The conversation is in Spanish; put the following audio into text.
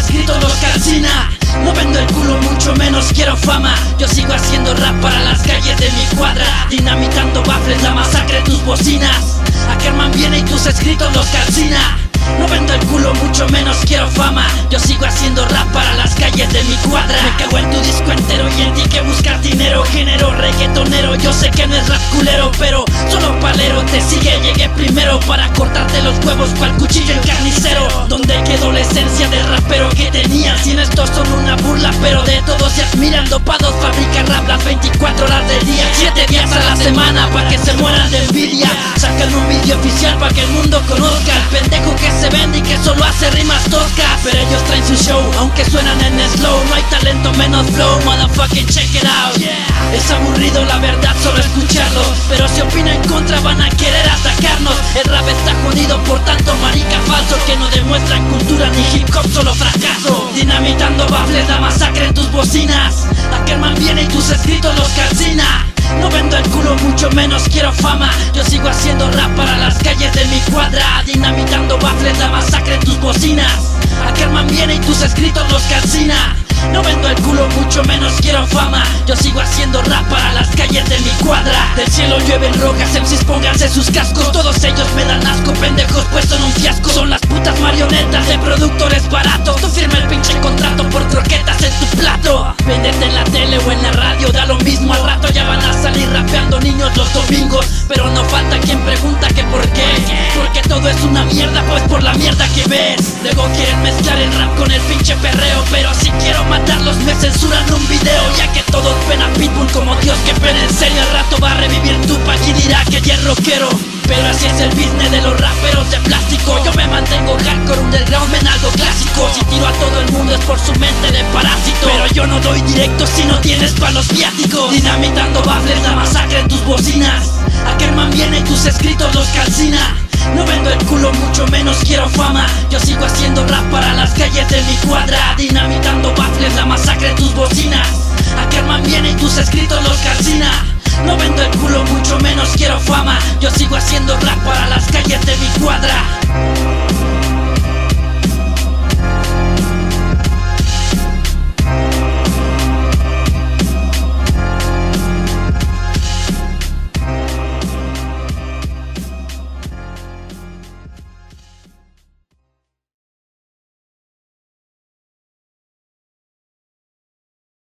escritos los calcina. No vendo el culo, mucho menos quiero fama. Yo sigo haciendo rap para las calles de mi cuadra, dinamitando baffles, la masacre en tus bocinas. Ackerman viene y tus escritos los calcina. No vendo el culo, mucho menos quiero fama. Yo sigo haciendo rap para las calles de mi cuadra. Me cago en tu disco entero y en ti que buscas dinero. Género reggaetonero, yo sé que no es rap culero, pero solo palero te sigue, llegué primero para cortarte los huevos cual cuchillo en carnicero. Donde quedó la esencia del rapero que tenías? Si en estos son una burla, pero de todos se admiran. Dopados fabrican rap las 24 horas del día, 7 días a la semana, para que se mueran de envidia. Sacan un video oficial para que el mundo conozca al pendejo que se vende y que solo hace rimas toscas. Pero ellos traen su show, aunque suenan en slow. No hay talento menos flow, motherfucking check it out. Es aburrido la verdad solo escucharlo, pero si opina en contra van a querer atacarnos. El rap está jodido por tanto marica falso que no demuestran cultura ni hip hop, solo fracaso. Dinamitando baffles, la masacre en tus bocinas. Ackerman viene y tus escritos los calcina. No vendo el culo, mucho menos quiero fama. Yo sigo haciendo rap para las calles de mi cuadra, dinamitando baffles, la masacre en tus bocinas. Ackerman viene y tus escritos los calcina. No vendo el culo, mucho menos quiero fama. Yo sigo haciendo rap para las calles de mi cuadra. Del cielo llueven rocas, MCs pónganse sus cascos. Todos ellos me dan asco, pendejos pues son un fiasco. Son las putas marionetas de productores baratos. Tú firma el pinche contrato por croquetas en tu plato. Véndete en la tele o en la radio, da lo mismo. Al rato ya van a salir rapeando niños los domingos. Pero no falta quien pregunta que por qué. Porque todo es una mierda, pues por la mierda que ves. Luego quieren mezclar el rap con el pinche perreo, pero si quiero matarlos me censuran un video, ya que todos ven a Pitbull como Dios que pena. En serio al rato va a revivir Tupac y dirá que ya es rockero. Pero así es el business de los raperos de plástico. Yo me mantengo hardcore, underground, men algo clásico. Si tiro a todo el mundo es por su mente de parásito, pero yo no doy directo si no tienes pa' los viáticos. Dinamitando baffles, la masacre en tus bocinas. Ackerman viene y tus escritos los calcina. No vendo el culo, mucho menos quiero fama. Yo sigo haciendo rap para las calles de mi cuadra, dinamitando baffles, la masacre en tus bocinas. Ackerman viene y tus escritos los calcina. No vendo el culo, mucho menos quiero fama. Yo sigo haciendo rap para las calles de mi cuadra.